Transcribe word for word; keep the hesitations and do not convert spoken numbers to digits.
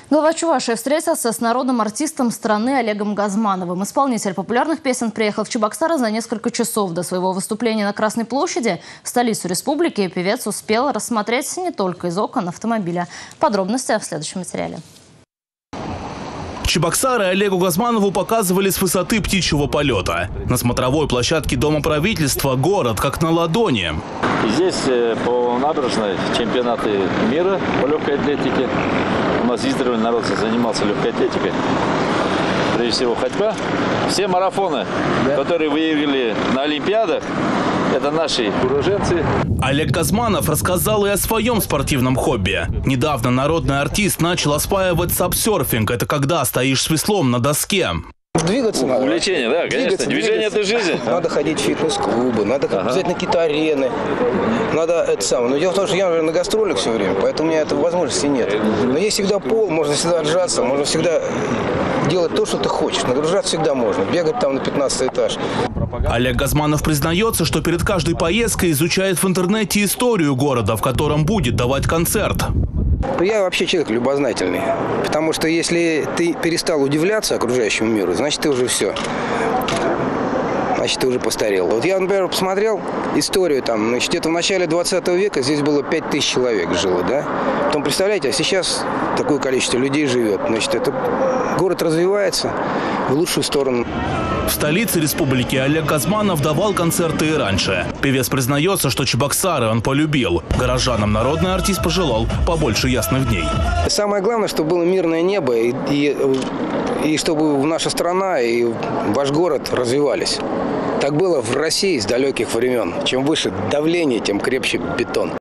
Глава Чувашии встретился с народным артистом страны Олегом Газмановым. Исполнитель популярных песен приехал в Чебоксары за несколько часов до своего выступления на Красной площади. Столицу республики певец успел рассмотреть не только из окон автомобиля. Подробности в следующем материале. Чебоксары Олегу Газманову показывали с высоты птичьего полета. На смотровой площадке Дома правительства город как на ладони. Здесь по набережной чемпионаты мира по легкой атлетике. У нас издревле народ занимался легкой атлетикой. Прежде всего ходьба. Все марафоны, да, которые выиграли на Олимпиадах, это наши уроженцы. Олег Газманов рассказал и о своем спортивном хобби. Недавно народный артист начал осваивать сапсерфинг. Это когда стоишь с веслом на доске. Двигаться надо. Увлечение, да, конечно. Двигаться, Движение – это жизнь. Надо ходить в фитнес-клубы, надо ага. обязательно какие-то арены. Надо это самое. Но дело в том, что я уже на гастролях все время, поэтому у меня этой возможности нет. Но есть всегда пол, можно всегда отжаться, можно всегда делать то, что ты хочешь. Нагружаться всегда можно. Бегать там на пятнадцатый этаж. Олег Газманов признается, что перед каждой поездкой изучает в интернете историю города, в котором будет давать концерт. Я вообще человек любознательный, потому что если ты перестал удивляться окружающему миру, значит ты уже все, значит ты уже постарел. Вот я, например, посмотрел историю, там, значит, где-то в начале двадцатого века здесь было пять тысяч человек жило, да? Потом, представляете, а сейчас такое количество людей живет, значит, это город развивается в лучшую сторону. В столице республики Олег Газманов давал концерты и раньше. Певец признается, что Чебоксары он полюбил. Горожанам народный артист пожелал побольше ясных дней. Самое главное, чтобы было мирное небо и, и, и чтобы наша страна и ваш город развивались. Так было в России с далеких времен. Чем выше давление, тем крепче бетон.